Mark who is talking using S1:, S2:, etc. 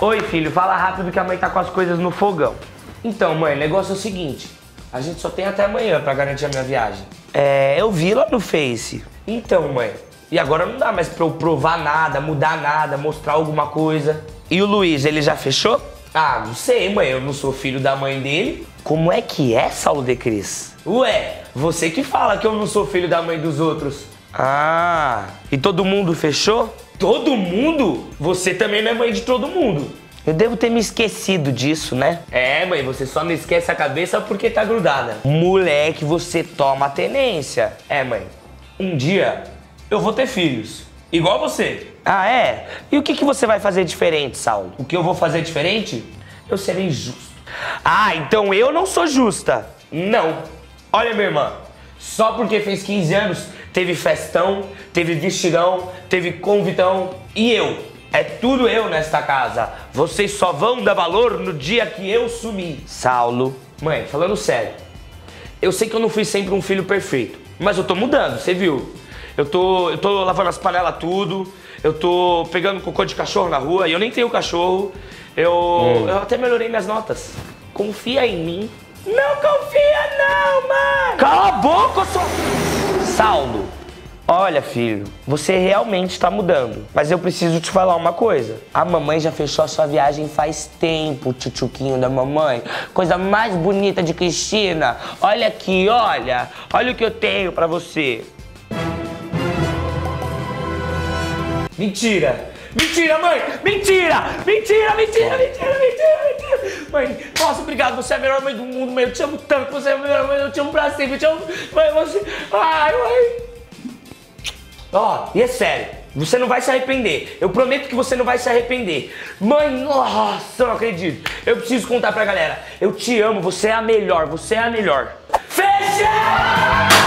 S1: Oi, filho, fala rápido que a mãe tá com as coisas no fogão. Então, mãe, o negócio é o seguinte. A gente só tem até amanhã pra garantir a minha viagem. Eu vi lá no Face. Então, mãe, e agora não dá mais pra eu provar nada, mudar nada, mostrar alguma coisa. E o Luiz, ele já fechou? Ah, não sei, mãe, eu não sou filho da mãe dele. Como é que é, Saulo de Cris? Ué, você que fala que eu não sou filho da mãe dos outros. Ah, e todo mundo fechou? Todo mundo? Você também não é mãe de todo mundo. Eu devo ter me esquecido disso, né? É, mãe, você só não esquece a cabeça porque tá grudada. Moleque, você toma tenência. É, mãe, um dia eu vou ter filhos, igual você. Ah, é? E o que você vai fazer diferente, Saulo? O que eu vou fazer diferente? Eu serei justo. Ah, então eu não sou justa. Não. Olha, minha irmã, só porque fez 15 anos, teve festão, teve vestidão, teve convitão e eu. É tudo eu nesta casa. Vocês só vão dar valor no dia que eu sumir. Saulo. Mãe, falando sério, eu sei que eu não fui sempre um filho perfeito, mas eu tô mudando, você viu? Eu tô lavando as panelas tudo, eu tô pegando cocô de cachorro na rua e eu nem tenho cachorro. Eu até melhorei minhas notas. Confia em mim. Não confia não, mano! Cala a boca, só... Saulo. Olha, filho, você realmente tá mudando, mas eu preciso te falar uma coisa. A mamãe já fechou a sua viagem faz tempo, tchutchuquinho da mamãe. Coisa mais bonita de Cristina. Olha aqui, olha. Olha o que eu tenho pra você. Mentira! Mentira, mãe! Mentira! Mentira, mentira, mentira, mentira, mentira! Mãe, nossa, obrigado, você é a melhor mãe do mundo, mãe. Eu te amo tanto, você é a melhor mãe, eu te amo pra sempre, eu te amo. Mãe, você... Ai, mãe! Ó, e é sério, você não vai se arrepender. Eu prometo que você não vai se arrepender. Mãe, nossa, eu não acredito. Eu preciso contar pra galera. Eu te amo, você é a melhor, você é a melhor. Fecha!